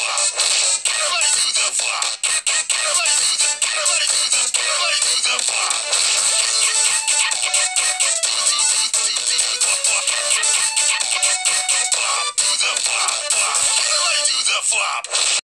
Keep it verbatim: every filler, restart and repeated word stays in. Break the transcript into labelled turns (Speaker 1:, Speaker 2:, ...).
Speaker 1: flop. Everybody do the flop. Everybody do the, everybody do the, everybody do the flop. Do, do, do, do, do, do the flop. Flop, do the flop, flop. Everybody do the flop.